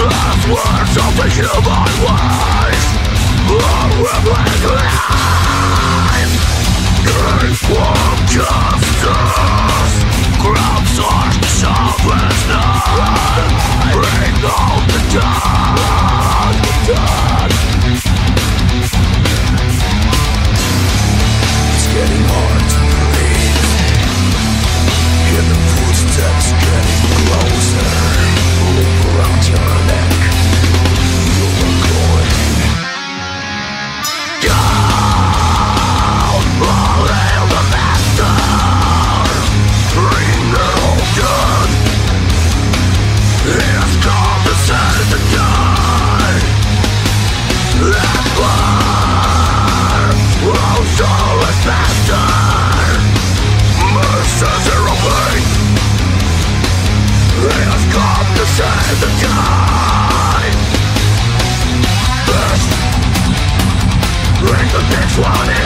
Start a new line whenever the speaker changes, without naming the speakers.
Words of the human race are life. Gain from justice, grabs our selflessness. Bring out the dead. It's getting hard to breathe. Hear the footsteps getting closer. Look around your neck. Save the time. Bring the next one in.